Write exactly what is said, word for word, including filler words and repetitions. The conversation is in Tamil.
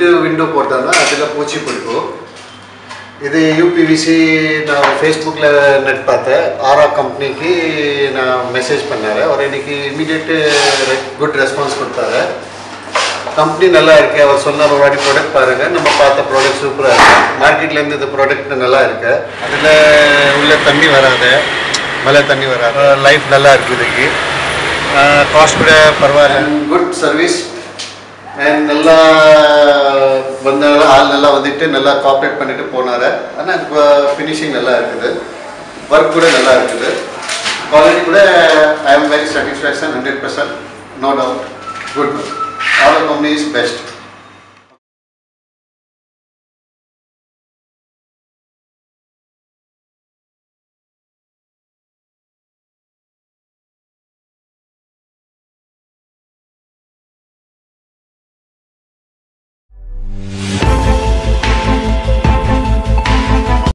விண்டோ போட்டோம்னா அதில் பூச்சி பிடிக்கும். இது யூபிவிசி நான் ஃபேஸ்புக்கில் நெட் பார்த்தேன். ஆரா கம்பெனிக்கு நான் மெசேஜ் பண்ணார். அவர் இன்னைக்கு இமீடியட்டு குட் ரெஸ்பான்ஸ் கொடுத்தாரு. கம்பெனி நல்லா இருக்கு. அவர் சொன்ன ஒரு வாட்டி ப்ராடக்ட் பாருங்கள். நம்ம பார்த்த ப்ராடக்ட் சூப்பராக இருக்குது. மார்க்கெட்லேருந்து இந்த ப்ராடக்ட் நல்லா இருக்கு. அதில் உள்ள தண்ணி வராது, மழை தண்ணி வராது. லைஃப் நல்லா இருக்குது. இதுக்கு காஸ்ட் கூட பரவாயில்ல. குட் சர்வீஸ் அண்ட் நல்லா வந்தால ஆள் நல்லா வந்துட்டு நல்லா கோஆப்ரேட் பண்ணிட்டு போனார். ஆனால் இப்போ ஃபினிஷிங் நல்லா இருக்குது. ஒர்க் கூட நல்லா இருக்குது. குவாலிட்டி கூட I am very satisfaction hundred percent, no doubt. Good work. Our company is best.